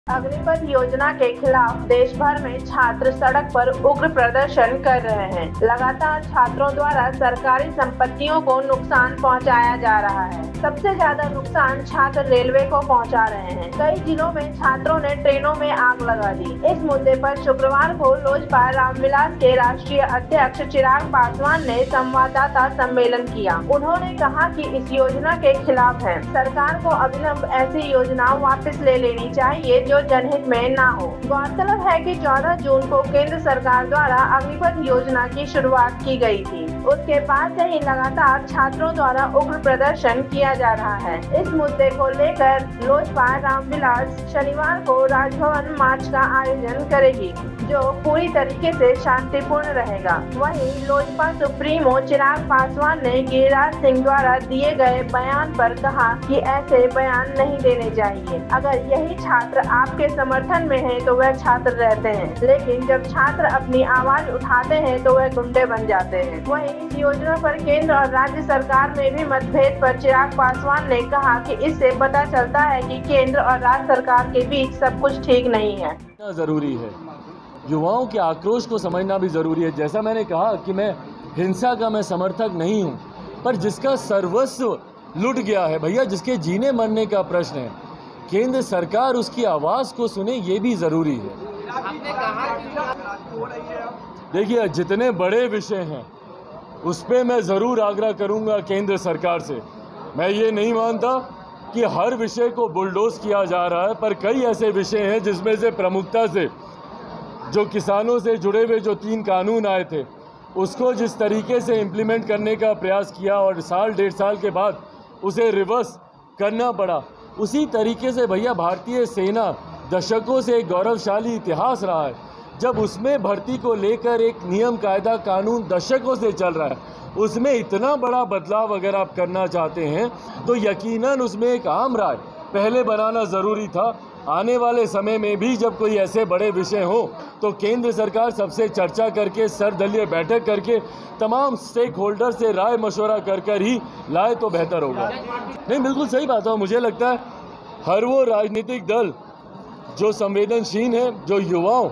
अग्निपथ योजना के खिलाफ देश भर में छात्र सड़क पर उग्र प्रदर्शन कर रहे हैं। लगातार छात्रों द्वारा सरकारी संपत्तियों को नुकसान पहुंचाया जा रहा है। सबसे ज्यादा नुकसान छात्र रेलवे को पहुंचा रहे हैं। कई जिलों में छात्रों ने ट्रेनों में आग लगा दी। इस मुद्दे पर शुक्रवार को लोजपा रामविलास के राष्ट्रीय अध्यक्ष चिराग पासवान ने संवाददाता सम्मेलन किया। उन्होंने कहा कि इस योजना के खिलाफ है। सरकार को अविलंब ऐसी योजना वापस ले लेनी चाहिए जो जनहित में न हो। गौरतलब है कि 14 जून को केंद्र सरकार द्वारा अग्निपथ योजना की शुरुआत की गई थी। उसके बाद से ही लगातार छात्रों द्वारा उग्र प्रदर्शन किया जा रहा है। इस मुद्दे को लेकर लोजपा रामविलास शनिवार को राजभवन मार्च का आयोजन करेगी, जो पूरी तरीके से शांतिपूर्ण रहेगा। वहीं लोजपा सुप्रीमो चिराग पासवान ने गिरिराज सिंह द्वारा दिए गए बयान पर कहा कि ऐसे बयान नहीं देने चाहिए। अगर यही छात्र आपके समर्थन में है तो वह छात्र रहते हैं, लेकिन जब छात्र अपनी आवाज उठाते हैं तो वह गुंडे बन जाते हैं। वहीं इस योजना पर केंद्र और राज्य सरकार में भी मतभेद पर चिराग पासवान ने कहा कि इससे पता चलता है कि केंद्र और राज्य सरकार के बीच सब कुछ ठीक नहीं है। जरूरी है, युवाओं के आक्रोश को समझना भी जरूरी है। जैसा मैंने कहा कि मैं हिंसा का मैं समर्थक नहीं हूँ, पर जिसका सर्वस्व लुट गया है भैया, जिसके जीने मरने का प्रश्न है, केंद्र सरकार उसकी आवाज़ को सुने, ये भी ज़रूरी है। आपने कहा कि देखिए, जितने बड़े विषय हैं उस पर मैं ज़रूर आग्रह करूंगा केंद्र सरकार से। मैं ये नहीं मानता कि हर विषय को बुलडोज किया जा रहा है, पर कई ऐसे विषय हैं जिसमें से प्रमुखता से जो किसानों से जुड़े हुए जो 3 कानून आए थे, उसको जिस तरीके से इम्प्लीमेंट करने का प्रयास किया और साल 1.5 साल के बाद उसे रिवर्स करना पड़ा, उसी तरीके से भैया भारतीय सेना दशकों से एक गौरवशाली इतिहास रहा है। जब उसमें भर्ती को लेकर एक नियम कायदा कानून दशकों से चल रहा है, उसमें इतना बड़ा बदलाव अगर आप करना चाहते हैं तो यकीनन उसमें एक आम राय पहले बनाना ज़रूरी था। आने वाले समय में भी जब कोई ऐसे बड़े विषय हो तो केंद्र सरकार सबसे चर्चा करके, सर्वदलीय बैठक करके, तमाम स्टेक होल्डर से राय मशवरा कर ही लाए तो बेहतर होगा। नहीं, बिल्कुल सही बात है। मुझे लगता है हर वो राजनीतिक दल जो संवेदनशील है, जो युवाओं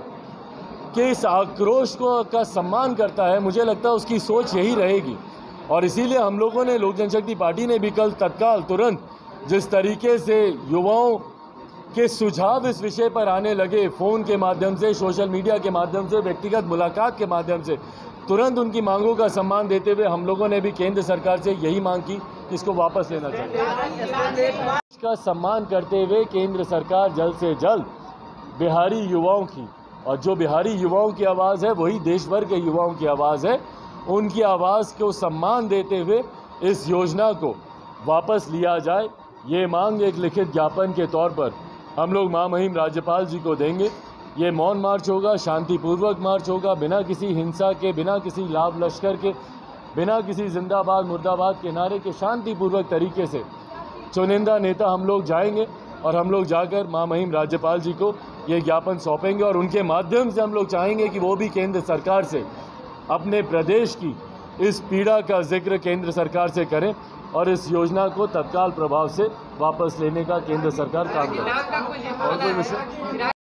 के इस आक्रोश का सम्मान करता है, मुझे लगता है उसकी सोच यही रहेगी। और इसीलिए हम लोगों ने, लोक जनशक्ति पार्टी ने भी कल तत्काल तुरंत जिस तरीके से युवाओं के सुझाव इस विषय पर आने लगे, फ़ोन के माध्यम से, सोशल मीडिया के माध्यम से, व्यक्तिगत मुलाकात के माध्यम से, तुरंत उनकी मांगों का सम्मान देते हुए हम लोगों ने भी केंद्र सरकार से यही मांग की कि इसको वापस लेना चाहिए। इसका सम्मान करते हुए केंद्र सरकार जल्द से जल्द बिहारी युवाओं की, और जो बिहारी युवाओं की आवाज़ है वही देश भर के युवाओं की आवाज़ है, उनकी आवाज़ को सम्मान देते हुए इस योजना को वापस लिया जाए। ये मांग एक लिखित ज्ञापन के तौर पर हम लोग महामहिम राज्यपाल जी को देंगे। ये मौन मार्च होगा, शांतिपूर्वक मार्च होगा, बिना किसी हिंसा के, बिना किसी लाभ लश्कर के, बिना किसी जिंदाबाद मुर्दाबाद के नारे के, शांतिपूर्वक तरीके से चुनिंदा नेता हम लोग जाएंगे और हम लोग जाकर महामहिम राज्यपाल जी को ये ज्ञापन सौंपेंगे। और उनके माध्यम से हम लोग चाहेंगे कि वो भी केंद्र सरकार से अपने प्रदेश की इस पीड़ा का जिक्र केंद्र सरकार से करें और इस योजना को तत्काल प्रभाव से वापस लेने का केंद्र सरकार काम करे। और कोई विषय